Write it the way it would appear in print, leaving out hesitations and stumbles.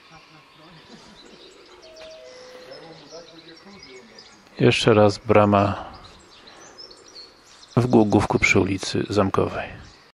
Jeszcze raz brama w Głogówku przy ulicy Zamkowej.